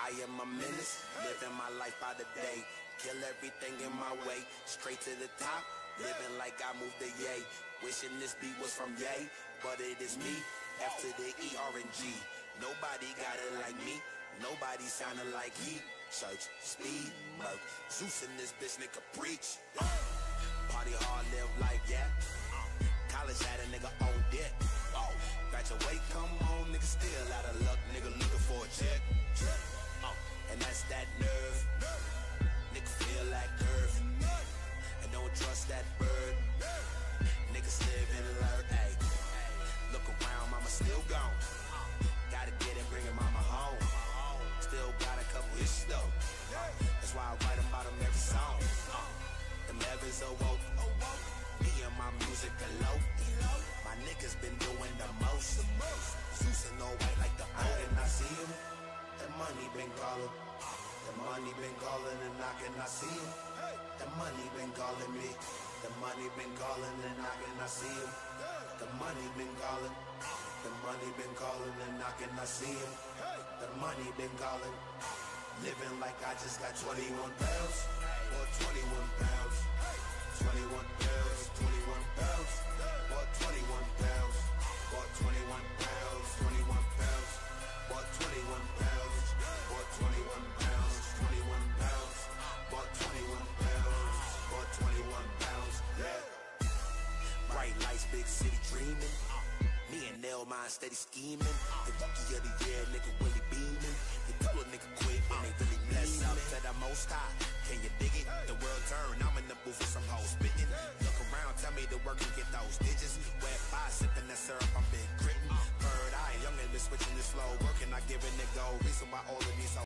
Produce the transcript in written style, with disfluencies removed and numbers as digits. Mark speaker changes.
Speaker 1: I am a menace, living my life by the day. Kill everything in my way, straight to the top, living like I moved the yay. Wishing this beat was from Ye, but it is me, F to the E, R, and G. Nobody got it like me, nobody sounded like he. Church, speed, murk, Zeus in this bitch, nigga preach. Party hard, live life, yeah. College had a nigga on debt. Graduate, come on, nigga still out of luck, nigga looking for a check. And that's that nerve, nigga feel like curve, and don't trust that bird. Niggas live and learn, ayy. Look around, mama still gone. Gotta get it, bringing mama home. Still got a couple issues though. That's why I write about them every song. Them heavens are woke. Me and my music low. My niggas been doing the most. Zeus and all white like the old, and I see him. The money been calling. The money been calling and knocking, I see him. The money been calling me. The money been calling and knocking, I see him. The money been calling. The money been calling and knocking, I see him. The money been calling. Living like I just got 21 pounds. Or 21 pounds. 21 pounds. 21 pounds. Or 21 pounds. Or 21 pounds. 21 pounds. Or 21 pounds. Or 21 pounds. 21 pounds. Or 21 pounds. Or 21 pounds. Yeah. Bright lights, big city dreaming. Me and Nell mind steady scheming. The rookie of the year, nigga really beaming. The couple of nigga quit when they really bless up to the most high. Can you dig it? The world turn, I'm in the booth with some hoes spitting. Look around, tell me the work and get those digits. Wet five, sipping that syrup, I'm big gritting. Third eye, young and been switching this slow. Working, I giving it go. Reason why all of these